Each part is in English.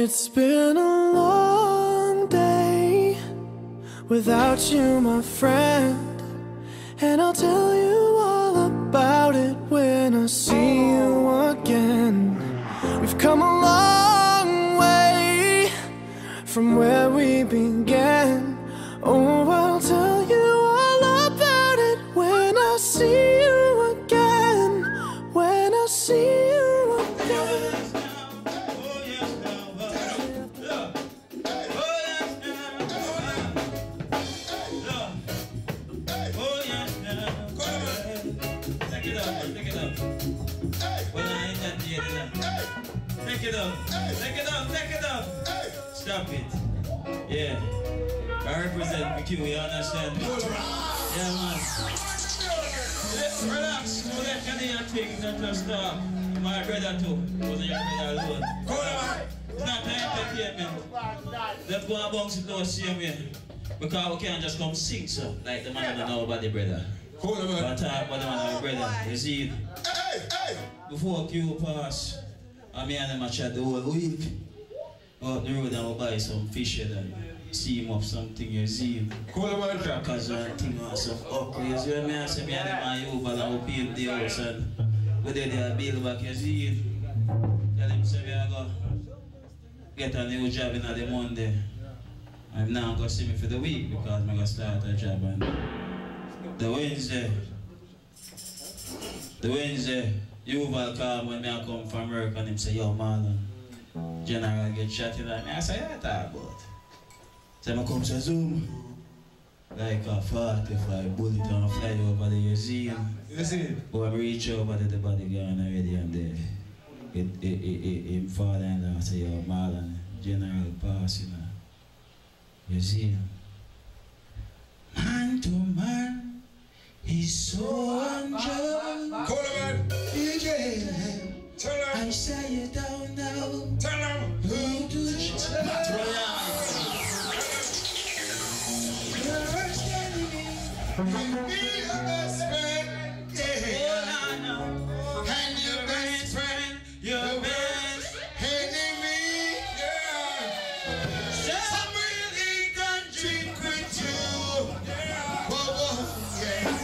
It's been a long day without you, my friend, and I'll tell you all about it when I see you again. We've come a long way from where we began. Oh, I'll tell you all about it when I see you again. When I see you again. Take it up. Stop it. Yeah. I represent PQ, you understand me? Yeah, man. Let's relax. No, let any things that just stop. My brother too. Wasn't your brother alone. It's not an entertainment. Let's go and bounce it the same way. Because we can't just come sing so like the man don't know about the brother. But talk about the man and the brother. You see it? Before Q pass, I mean, I'm chat the whole week. Out the road and we'll buy some fish and see him up something, you see him. Crackers and things and some okra. You see what I mean? I say, me and him and you over and we'll build the house and we did the build back, you see him. Tell him, say, me I go get a new job in the Monday. I'm now going to see me for the week because I'm going to start a job. And the Wednesday, Yuval called when I come from work and him say, yo, Marlon, General get shot in and I say, yeah, talk about. So I come to Zoom, like a 45 bullet and fly over the museum. You see it? But I reach over to the body gone already and him father-in-law say, yo, Marlon, General pass, you know. You see him? Man to man, he's so unjust. Call him, man. DJ, tell him. I say you down now. Tell him. Who do you Be your best friend. Yeah. And your best friend. Your best enemy. Yeah. Somebody can drink with you. Whoa, yeah.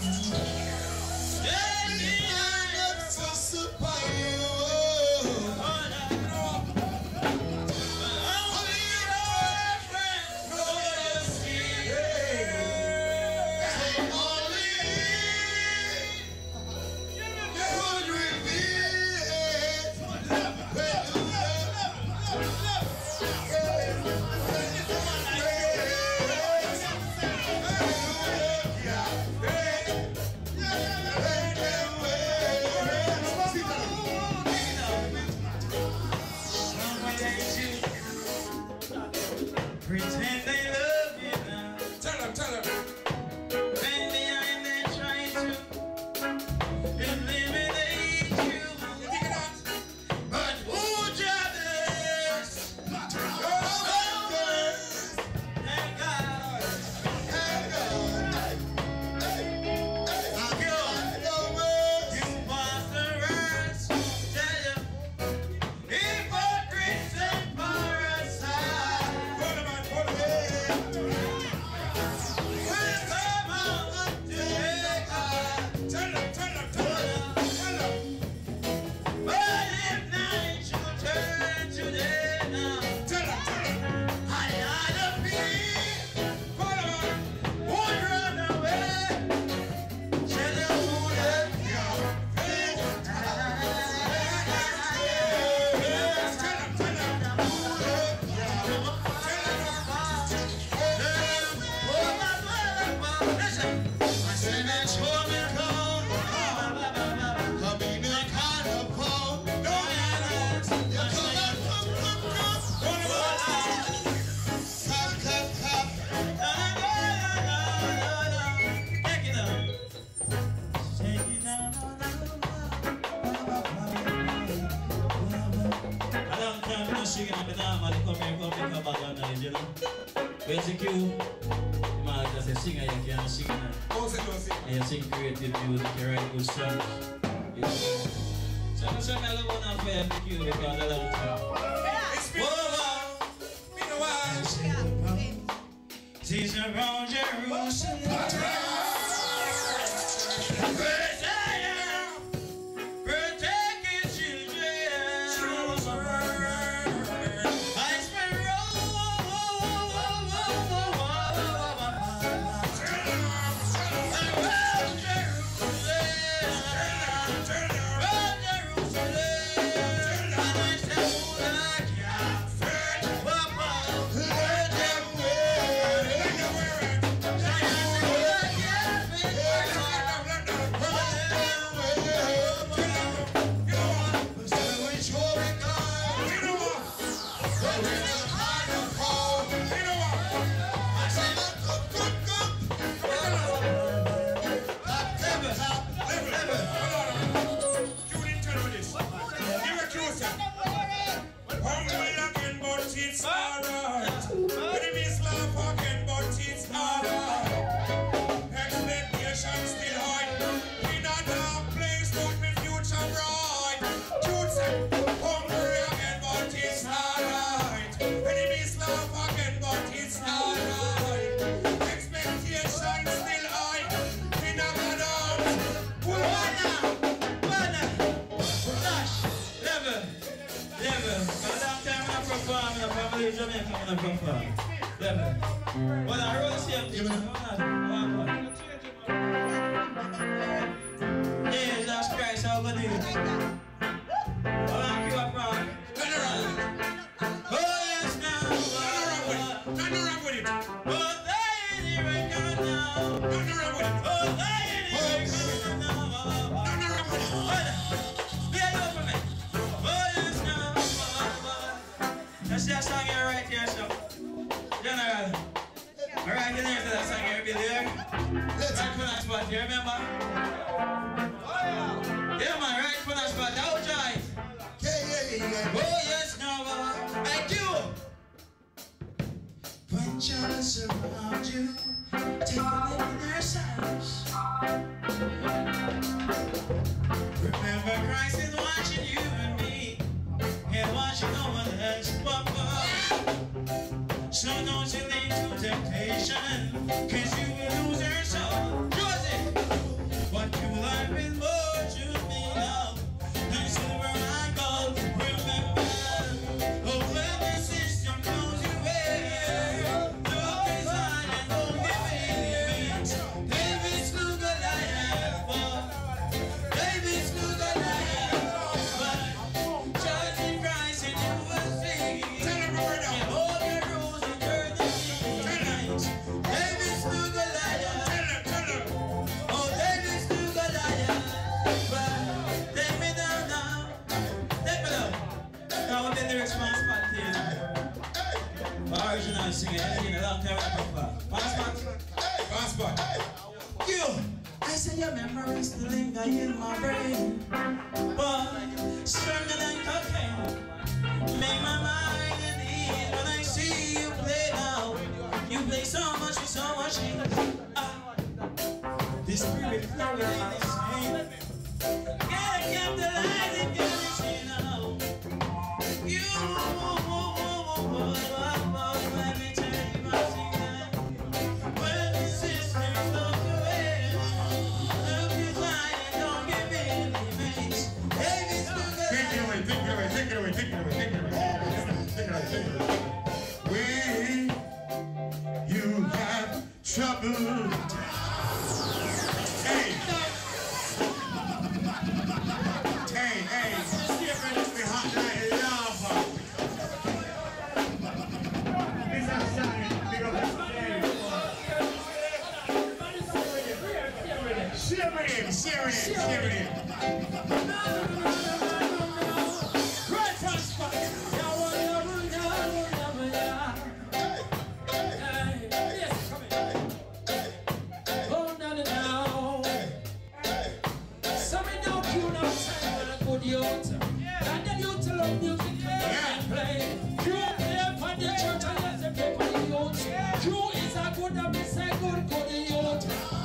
pretend they love you now? Tell him. When behind they're trying to eliminate you. But who judges? Thank God. You monsters, tell you, hypocrites and parasites. Basically, man, as a singer, you can sing. You sing creative music, you write good songs. You know. So I'm saying I love one of you because I love you. Teach around Jerusalem. Well, I wrote the same thing. Jesus Christ, how good is it? Well, I'm you up wrong. Oh, yes, now. Nothing wrong with it. Oh, there is right now. Nothing wrong with it. Oh, there is right now. Nothing wrong with it. Be a for me. Oh, yes, now. That's that song here right here, so. General. Alright, the name of that song here, be there. Right for that spot here, remember? Oh yeah! Yeah man, right for that spot, that was right. Yeah. Oh yes, no, thank you! When jealous around you, take a look in their silence. Remember Christ is watching you and me, and watching no one else, Papa. So don't you lean to temptation, cause you will lose your soul. Joseph, what you like will more to me now than silver and gold. Remember, oh, when the system knows you well, look inside and don't give it. David slew Goliath, David slew Goliath, but trust in Christ and you will see. Tell him right now. Original singer, a long time Passport. You, I say your memories still linger in my brain, but stronger than cocaine. Make my mind at ease when I see you play now. You play so much with so much ease. The spirit flowing in the same. Gotta capitalize it, get it, you know. You. Let me tell you my secret. When the system goes away, look inside and don't give me any mates. Baby's take it away. When you have trouble, hey, just be hot like lava. Share him. Right front spot. Yes, come in. Oh, no. Some don't you know time when a good youth. And then you tell them music and play. You play for the church and let them play for the youth. You is a good and miss a good youth.